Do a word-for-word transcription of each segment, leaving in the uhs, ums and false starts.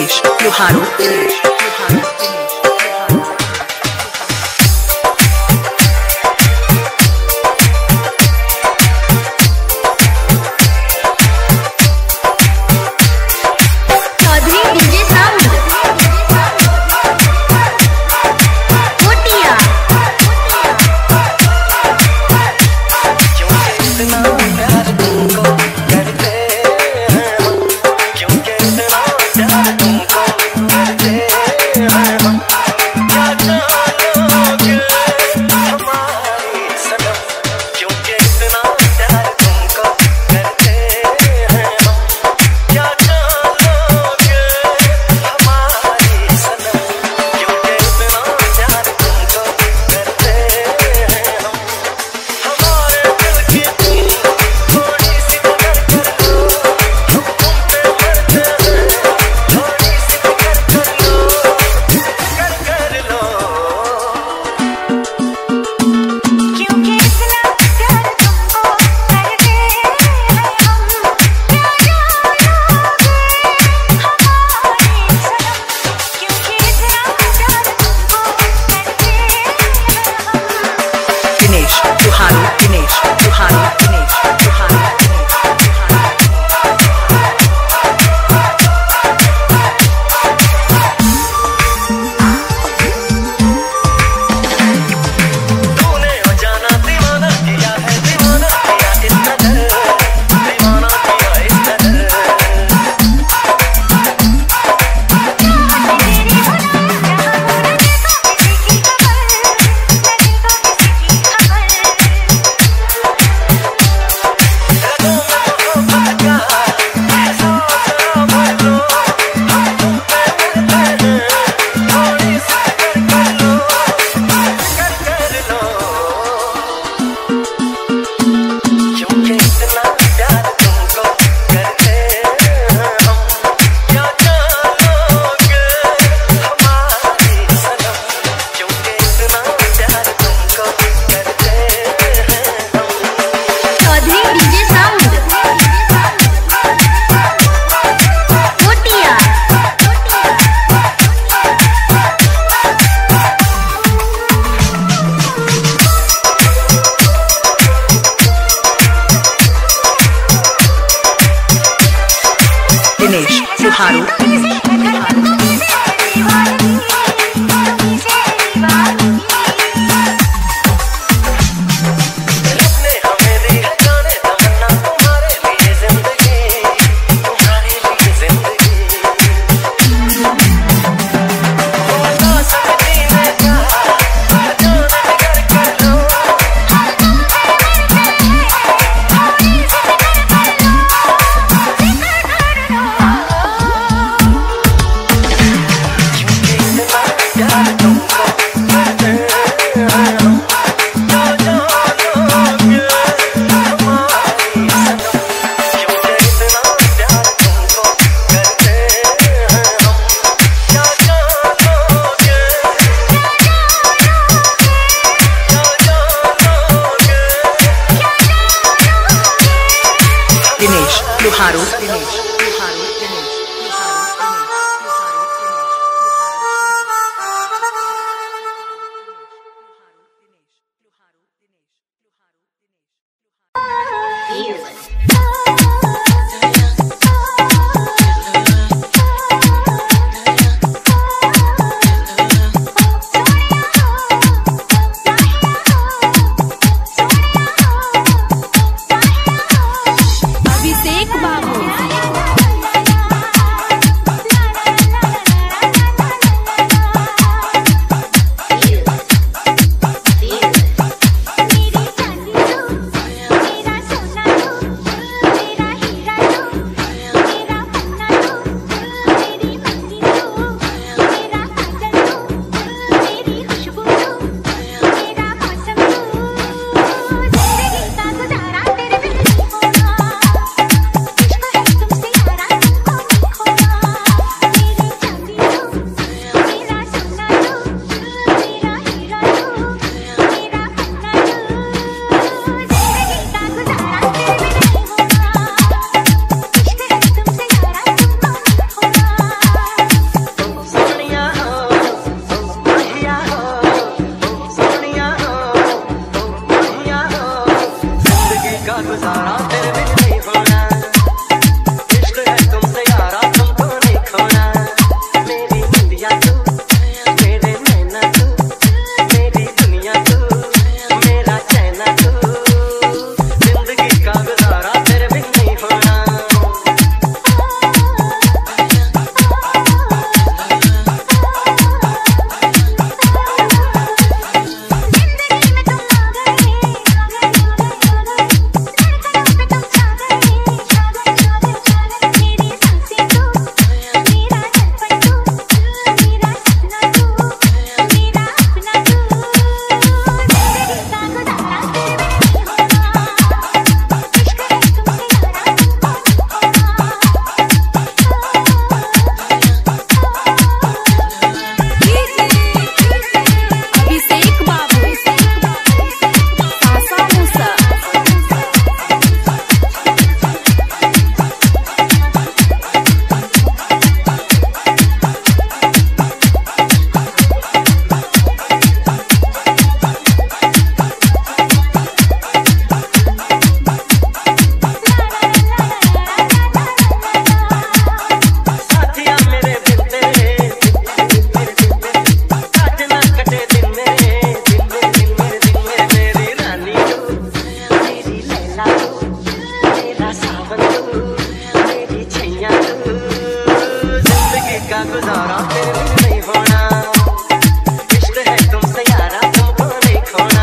दिनेश लोहारू दिनेश लोहारू दिनेश लोहारू दिनेश लोहारू दिनेश का गुजारा तेरे बिन नहीं होना, इश्क है तुमसे यारा तुमको नहीं खोना। मेरी दुनिया तू, मेरे नैना तू, मेरी दुनिया तू, मेरा चैना तू, जिंदगी का गुजारा तेरे बिन नहीं होना। का गुजारा तेरे बिन नहीं होना, इश्क है तुमसे यारा तुमको नहीं खोना।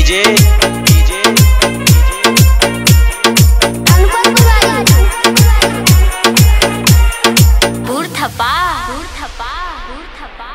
डीजे डीजे बूढ़ थपा बूढ़ थपा बूढ़ थपा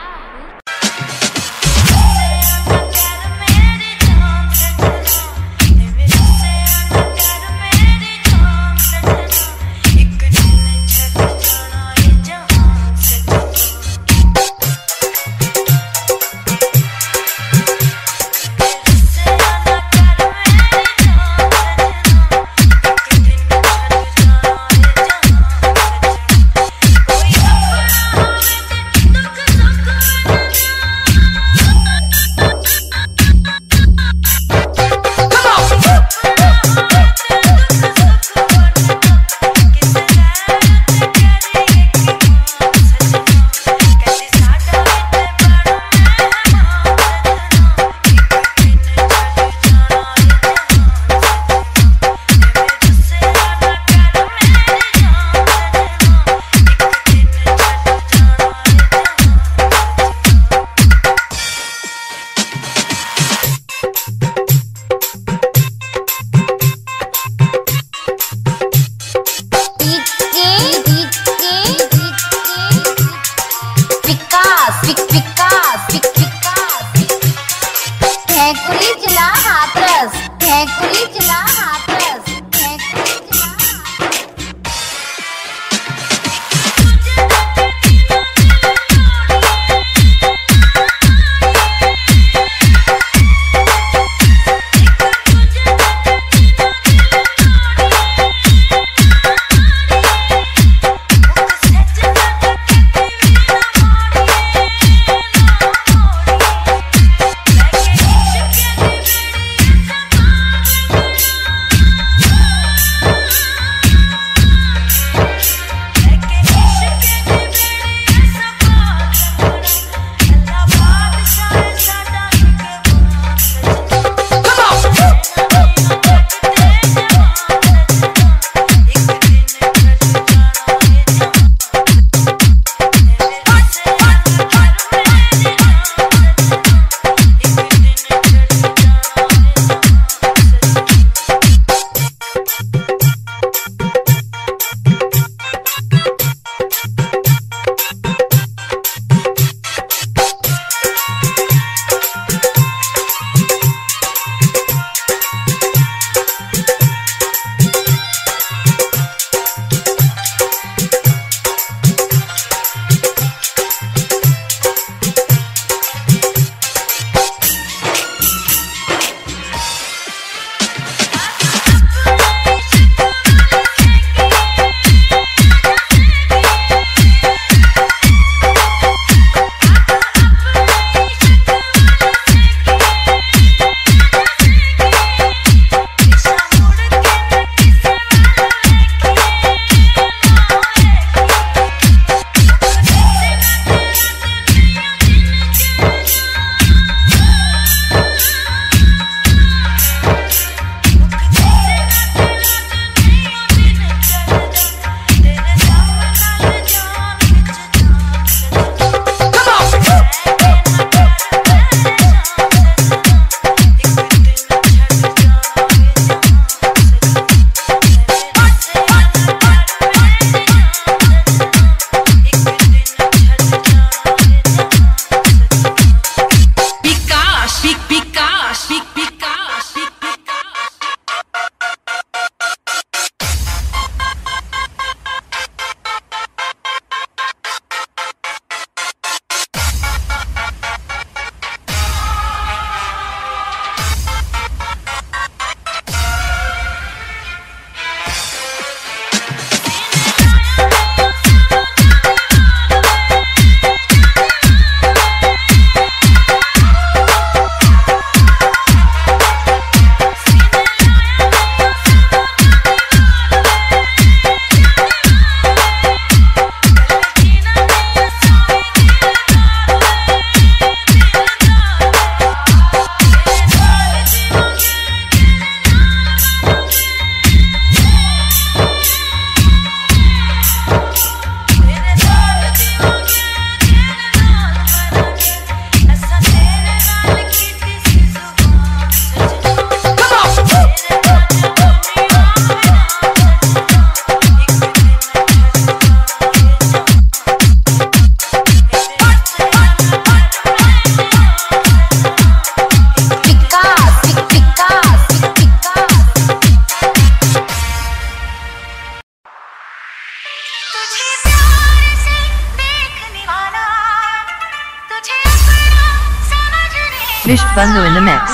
Fish Bungo in the mix.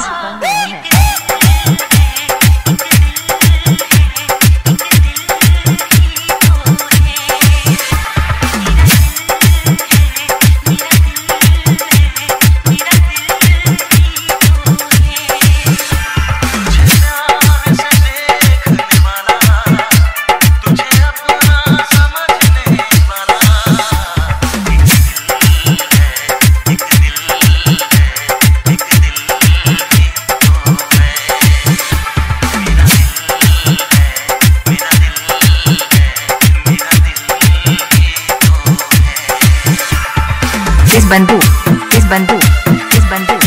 Is Bantu, is Bantu, is Bantu.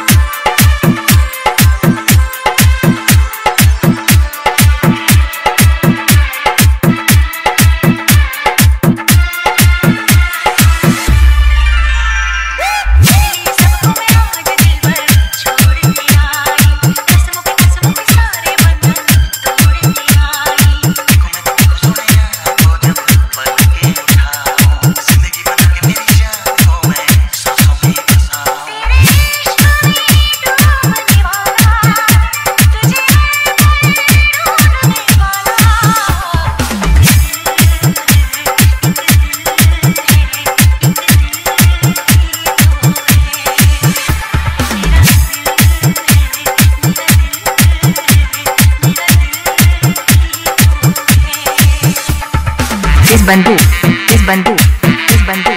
Is Bantu, is Bantu, is Bantu.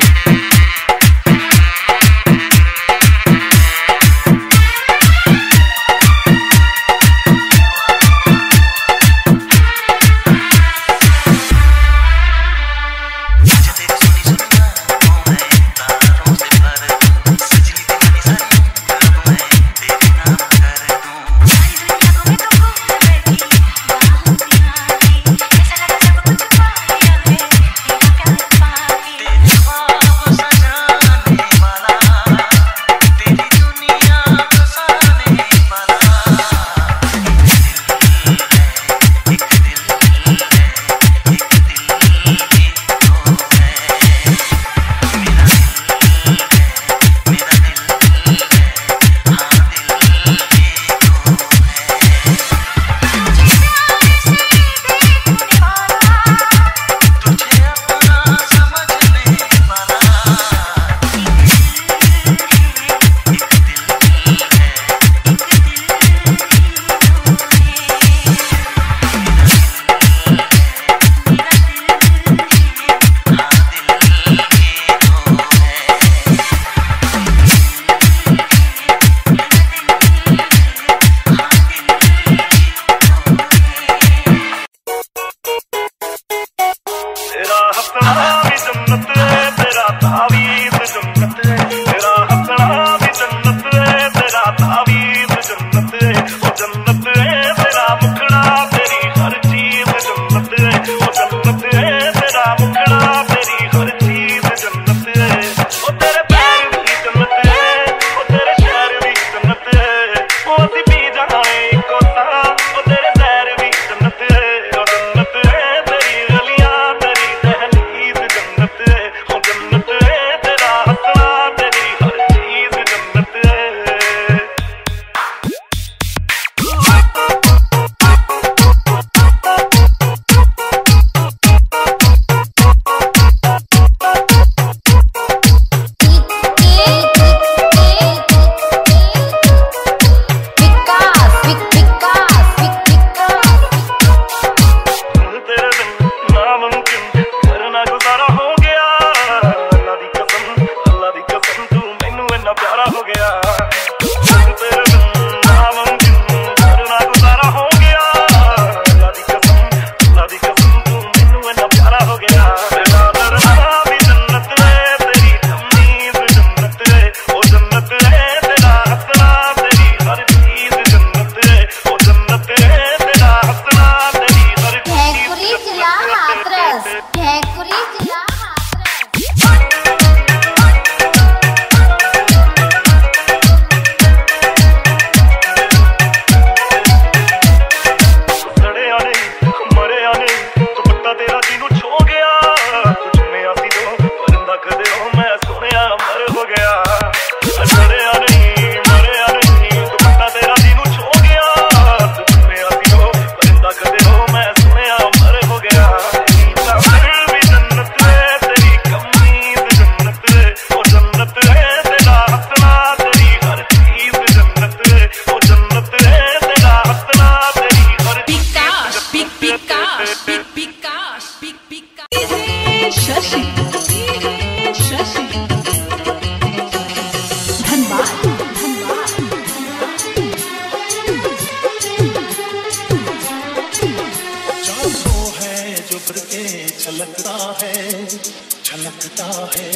छलकता है छलकता है।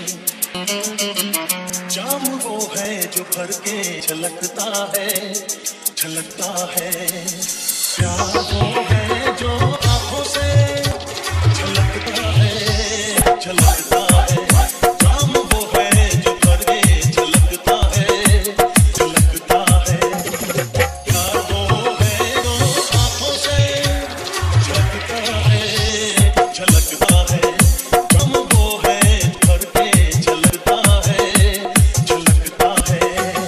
जाम वो है जो भर के छलकता है छलकता है। प्यार वो है जो आंखों से छलकता है छलकता है। जाम वो है जो भर के छलकता है छलकता है। प्यार वो है जो आंखों से छलकता है छलकता है। जाम वो है भर के छलकता है छलकता है।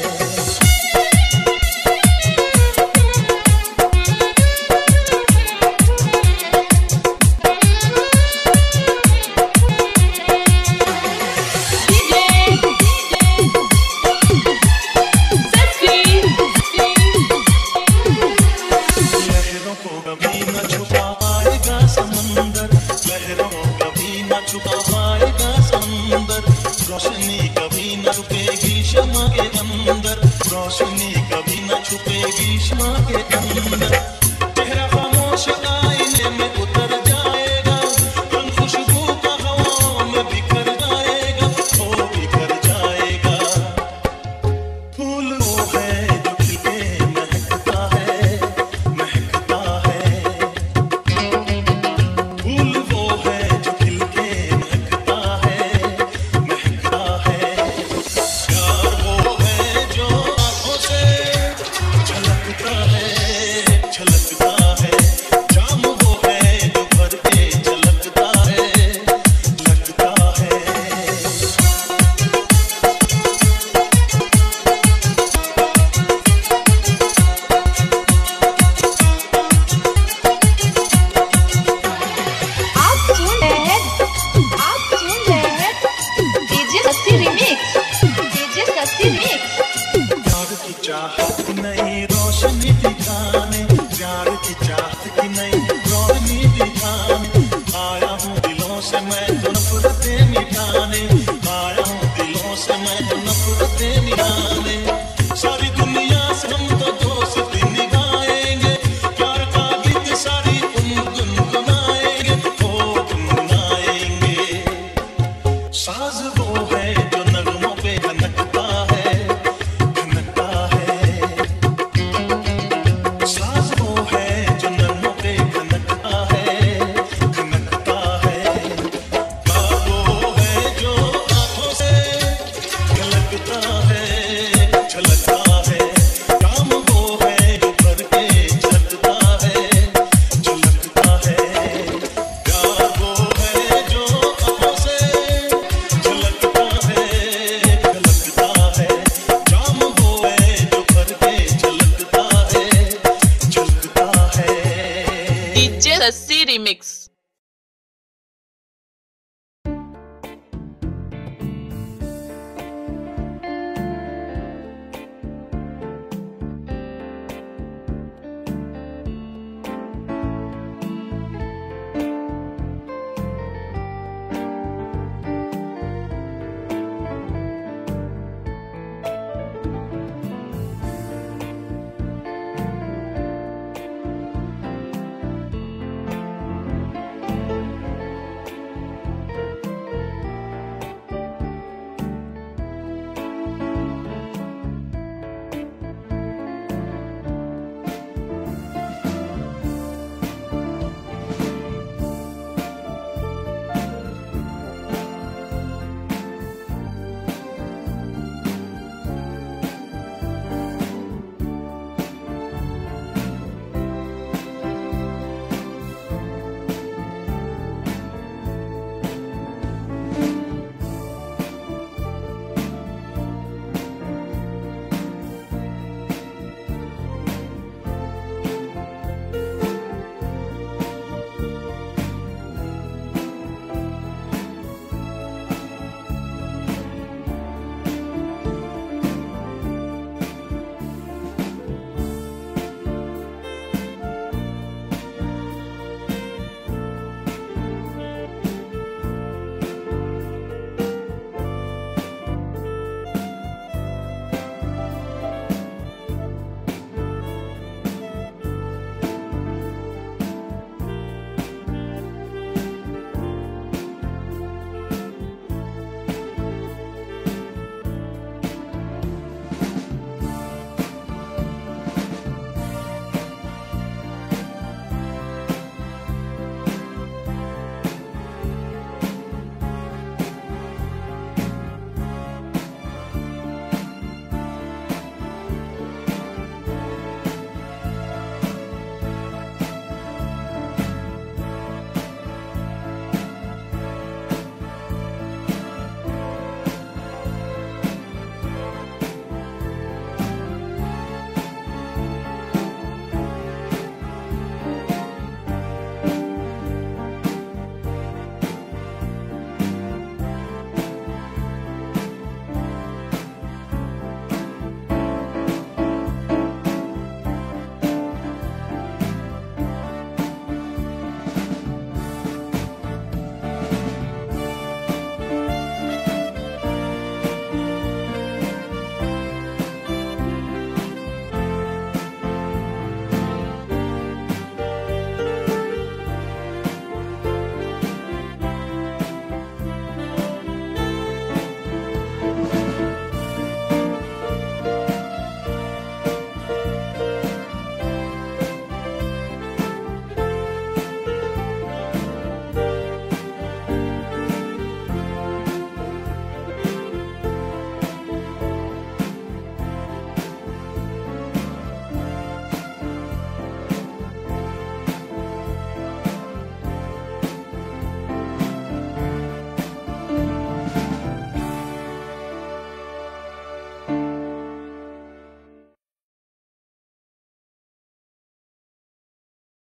लहरों को कभी न छुपा पाएगा समंदर। लहरों को कभी न छुपा पाएगा समंदर। रोशनी कभी न छुपेगी शमा के अंदर। रोशनी कभी न छुपेगी शमा के अंदर। चेहरा खामोश आईने में उतर जाएगा। रंग खुशबू का हवाओं में बिखर जाएगा ओ बिखर जाएगा। फूल वो है जो खिलके महकता है महकता है। फूल वो है जो खिलके महकता है महकता है। प्यार वो है जो आंखों से छलकता है छलकता है। जाम वो है जो भर के छलकता है लगता है। आप सुन रहे हैं आप सुन रहे हैं डीजे सस्ती रिमिक्स डीजे सस्ती रिमिक्स। प्यार की चाहत की नई रोशनी दिखाने। प्यार की चाहत की नई रोशनी दिखाने। आया हूँ दिलों से मैं तो नफरतें मिटाने। आया हूँ दिलों से मैं तो नफरतें मिटाने। सारी दुनिया से हम तो दोस्ती निभाएंगे। प्यार का गीत सारी उम्र गुनगुनाएंगे ओ गुनगुनाएंगे। साज वो है जो नगमों पे खनकता है खनकता है। साज वो है जो नगमों पे खनकता है खनकता है। प्यार वो है जो आंखों से झलकता है झलकता है। काम वो है जो भर के झलकता है झलकता है। प्यार वो है जो आंखों से झलकता है झलकता है। जाम वो है जो भर के झलकता है झलकता है। डीजे सस्ती रिमिक्स।